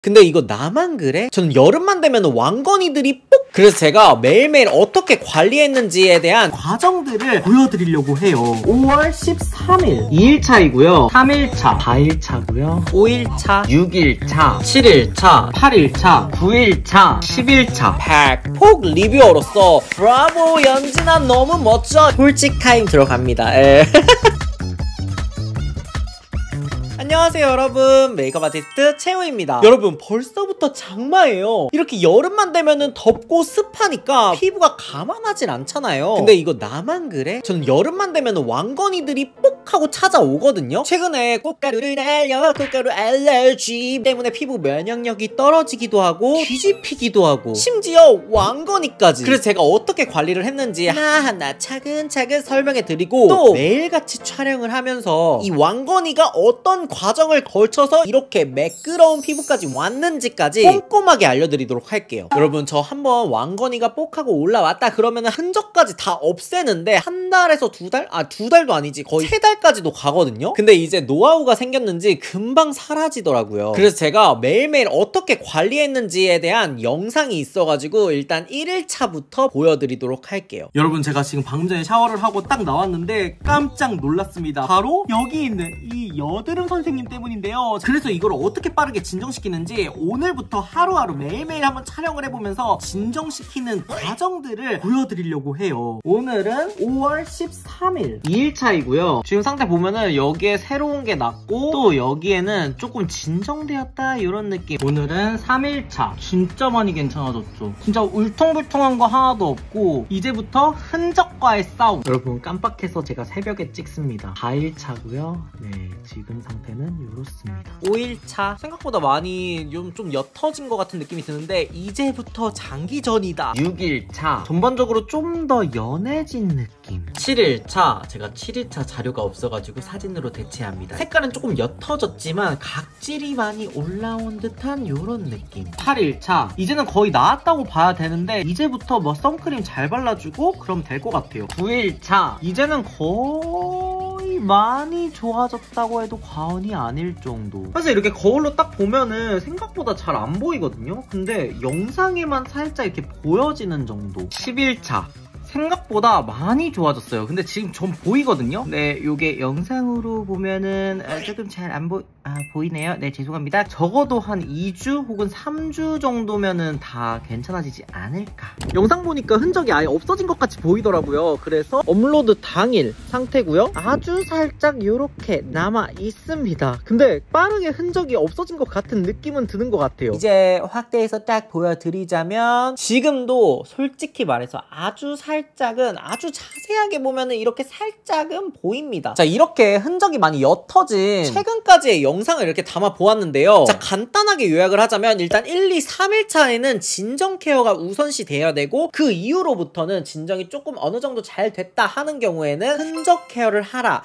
근데 이거 나만 그래? 전 여름만 되면 왕건이들이 뽁! 그래서 제가 매일매일 어떻게 관리했는지에 대한 과정들을 보여드리려고 해요. 5월 13일 2일차이고요 3일차 4일차고요 5일차 6일차 7일차 8일차 9일차 10일차 팩폭 리뷰어로서 브라보 연진아 너무 멋져 솔직 타임 들어갑니다. 안녕하세요 여러분, 메이크업 아티스트 채우입니다. 여러분, 벌써부터 장마예요. 이렇게 여름만 되면은 덥고 습하니까 피부가 가만하진 않잖아요. 근데 이거 나만 그래? 저는 여름만 되면은 왕건이들이 뽁 하고 찾아오거든요. 최근에 꽃가루를 날려 꽃가루 알레르기 때문에 피부 면역력이 떨어지기도 하고 뒤집히기도 하고 심지어 왕건이까지. 그래서 제가 어떻게 관리를 했는지 하나하나 차근차근 설명해 드리고, 또 매일같이 촬영을 하면서 이 왕건이가 어떤 과정을 거쳐서 이렇게 매끄러운 피부까지 왔는지까지 꼼꼼하게 알려드리도록 할게요. 여러분, 저 한번 왕건이가 뽁하고 올라왔다 그러면 흔적까지 다 없애는데 한 달에서 두 달? 두 달도 아니지, 거의 세 달까지도 가거든요. 근데 이제 노하우가 생겼는지 금방 사라지더라고요. 그래서 제가 매일매일 어떻게 관리했는지에 대한 영상이 있어가지고 일단 1일차부터 보여드리도록 할게요. 여러분, 제가 지금 방금 전에 샤워를 하고 딱 나왔는데 깜짝 놀랐습니다. 바로 여기 있는 이 여드름 선생님 때문인데요. 그래서 이걸 어떻게 빠르게 진정시키는지 오늘부터 하루하루 매일매일 한번 촬영을 해보면서 진정시키는 과정들을 보여드리려고 해요. 오늘은 5월 13일 2일차이고요 지금 상태 보면은 여기에 새로운 게 났고, 또 여기에는 조금 진정되었다 이런 느낌. 오늘은 3일차 진짜 많이 괜찮아졌죠. 진짜 울퉁불퉁한 거 하나도 없고 이제부터 흔적과의 싸움. 여러분, 깜빡해서 제가 새벽에 찍습니다. 4일차고요 네, 지금 상태는 이렇습니다. 5일차 생각보다 많이 좀 옅어진 것 같은 느낌이 드는데 이제부터 장기전이다. 6일차 전반적으로 좀 더 연해진 느낌. 7일차 제가 7일차 자료가 없어가지고 사진으로 대체합니다. 색깔은 조금 옅어졌지만 각질이 많이 올라온 듯한 이런 느낌. 8일차 이제는 거의 나았다고 봐야 되는데 이제부터 뭐 선크림 잘 발라주고 그럼 될 것 같아요. 9일차 이제는 거의 많이 좋아졌다고 해도 과언이 아닐 정도. 사실 이렇게 거울로 딱 보면은 생각보다 잘 안 보이거든요. 근데 영상에만 살짝 이렇게 보여지는 정도. 10일차 생각보다 많이 좋아졌어요. 근데 지금 좀 보이거든요. 네, 요게 영상으로 보면은 조금 잘 안 보이네요. 네, 죄송합니다. 적어도 한 2주 혹은 3주 정도면은 다 괜찮아지지 않을까. 영상 보니까 흔적이 아예 없어진 것 같이 보이더라고요. 그래서 업로드 당일 상태고요 아주 살짝 요렇게 남아 있습니다. 근데 빠르게 흔적이 없어진 것 같은 느낌은 드는 것 같아요. 이제 확대해서 딱 보여드리자면 지금도 솔직히 말해서 아주 살짝은, 아주 자세하게 보면은 이렇게 살짝은 보입니다. 자, 이렇게 흔적이 많이 옅어진 최근까지의 영상을 이렇게 담아 보았는데요. 자, 간단하게 요약을 하자면 일단 1, 2, 3일차에는 진정 케어가 우선시 돼야 되고, 그 이후로부터는 진정이 조금 어느 정도 잘 됐다 하는 경우에는 흔적 케어를 하라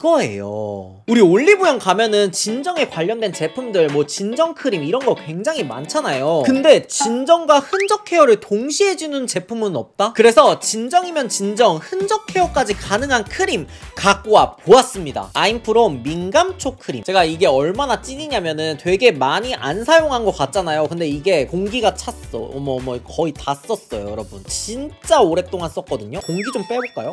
이거예요. 우리 올리브영 가면은 진정에 관련된 제품들, 뭐 진정 크림 이런 거 굉장히 많잖아요. 근데 진정과 흔적 케어를 동시에 주는 제품은 없다? 그래서 진정이면 진정, 흔적 케어까지 가능한 크림 갖고 와 보았습니다. 아임프롬 민감초 크림. 제가 이게 얼마나 찐이냐면은 되게 많이 안 사용한 것 같잖아요. 근데 이게 공기가 찼어. 어머 거의 다 썼어요 여러분. 진짜 오랫동안 썼거든요. 공기 좀 빼볼까요?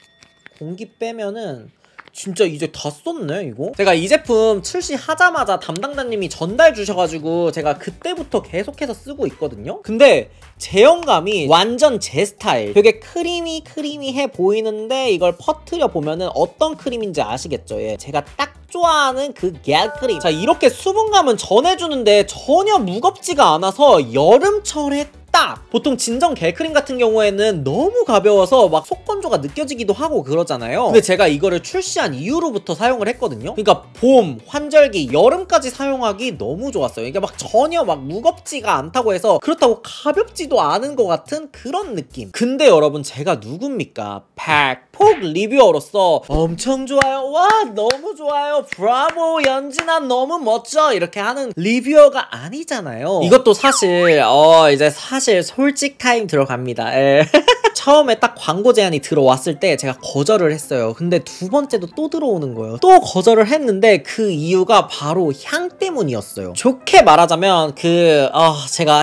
공기 빼면은 진짜 이제 다 썼네 이거? 제가 이 제품 출시하자마자 담당자님이 전달 주셔가지고 제가 그때부터 계속해서 쓰고 있거든요? 근데 제형감이 완전 제 스타일. 되게 크리미해 보이는데 이걸 퍼뜨려 보면은 어떤 크림인지 아시겠죠? 예, 제가 딱 좋아하는 그 겔 크림. 자, 이렇게 수분감은 전해주는데 전혀 무겁지가 않아서 여름철에 딱! 보통 진정 겔크림 같은 경우에는 너무 가벼워서 막 속건조가 느껴지기도 하고 그러잖아요. 근데 제가 이거를 출시한 이후로부터 사용을 했거든요. 그러니까 봄, 환절기, 여름까지 사용하기 너무 좋았어요. 이게 막 전혀 막 무겁지가 않다고 해서 그렇다고 가볍지도 않은 것 같은 그런 느낌. 근데 여러분, 제가 누굽니까? 팩폭 리뷰어로서 엄청 좋아요, 와 너무 좋아요, 브라보 연진아 너무 멋져 이렇게 하는 리뷰어가 아니잖아요. 이것도 사실 이제 사실 솔직 타임 들어갑니다. 처음에 딱 광고 제안이 들어왔을 때 제가 거절을 했어요. 근데 두 번째도 또 들어오는 거예요. 또 거절을 했는데 그 이유가 바로 향 때문이었어요. 좋게 말하자면 제가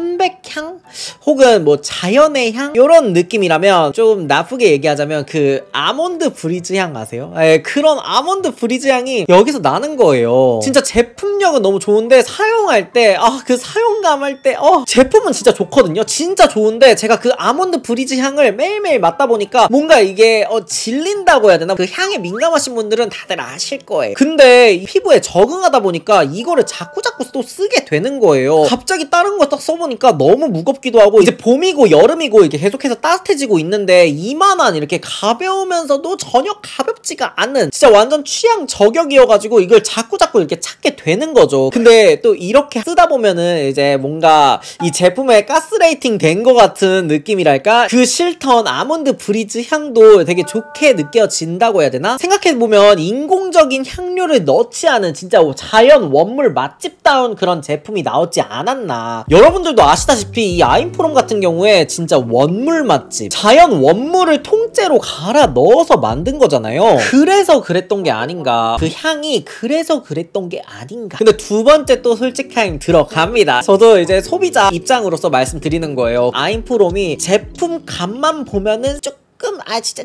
편백향? 혹은 뭐 자연의 향? 요런 느낌이라면, 좀 나쁘게 얘기하자면 아몬드 브리즈 향 아세요? 그런 아몬드 브리즈 향이 여기서 나는 거예요. 진짜 제품력은 너무 좋은데 사용할 때 그 사용감 할 때 제품은 진짜 좋거든요. 진짜 좋은데 제가 그 아몬드 브리즈 향을 매일매일 맡다 보니까 뭔가 이게 질린다고 해야 되나? 그 향에 민감하신 분들은 다들 아실 거예요. 근데 이 피부에 적응하다 보니까 이거를 자꾸자꾸 또 쓰게 되는 거예요. 갑자기 다른 거 딱 써보니까 너무 무겁기도 하고, 이제 봄이고 여름이고 이렇게 계속해서 따뜻해지고 있는데 이만한 이렇게 가벼우면서도 전혀 가볍지가 않은, 진짜 완전 취향 저격이어가지고 이걸 자꾸자꾸 이렇게 찾게 되는 거죠. 근데 또 이렇게 쓰다 보면은 이제 뭔가 이 제품에 가스레이팅 된 것 같은 느낌이랄까? 그 실턴 아몬드 브리즈 향도 되게 좋게 느껴진다고 해야 되나? 생각해보면 인공적인 향료를 넣지 않은 진짜 자연 원물 맛집다운 그런 제품이 나오지 않았나. 여러분들도 아시다시피 이 아임프롬 같은 경우에 진짜 원물 맛집, 자연 원물을 통째로 갈아 넣어서 만든 거잖아요. 그래서 그랬던 게 아닌가. 그 향이 그래서 그랬던 게 아닌가. 근데 두 번째 또 솔직 타임 들어갑니다. 저도 이제 소비자 입장으로서 말씀드리는 거예요. 아임프롬이 제품 값만 보면은 조금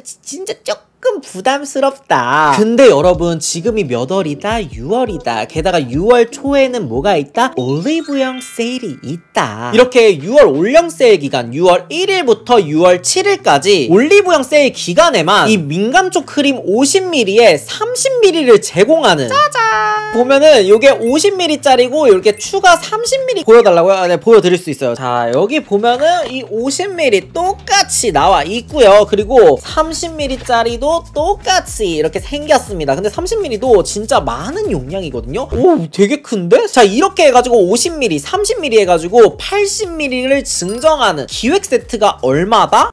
진짜 조금 부담스럽다. 근데 여러분, 지금이 몇 월이다? 6월이다. 게다가 6월 초에는 뭐가 있다? 올리브영 세일이 있다. 이렇게 6월 올영 세일 기간, 6월 1일부터 6월 7일까지 올리브영 세일 기간에만 이 민감촉 크림 50ml에 30ml를 제공하는, 짜잔! 보면은 요게 50ml 짜리고 이렇게 추가 30ml 보여달라고요? 네, 보여드릴 수 있어요. 자, 여기 보면은 이 50ml 똑같이 나와 있고요. 그리고 30ml 짜리도 똑같이 이렇게 생겼습니다. 근데 30ml도 진짜 많은 용량이거든요. 오, 되게 큰데? 자, 이렇게 해가지고 50ml, 30ml 해가지고 80ml를 증정하는 기획 세트가 얼마다?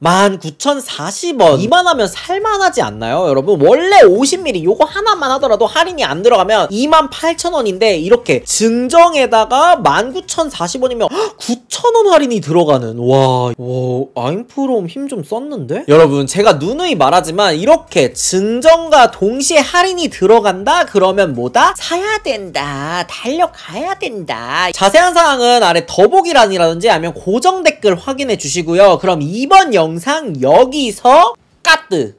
19,040원. 이만하면 살만하지 않나요, 여러분? 원래 50ml 요거 하나만 하더라도 할인이 안 들어가면 28,000원인데 이렇게 증정에다가 19,040원이면 9,000원 할인이 들어가는. 와, 아임프롬 힘 좀 썼는데? 여러분, 제가 누누이 말하지만 이렇게 증정과 동시에 할인이 들어간다? 그러면 뭐다? 사야 된다. 달려가야 된다. 자세한 사항은 아래 더보기란이라든지 아니면 고정 댓글 확인해 주시고요. 그럼 이번 영상 여기서 까뜨!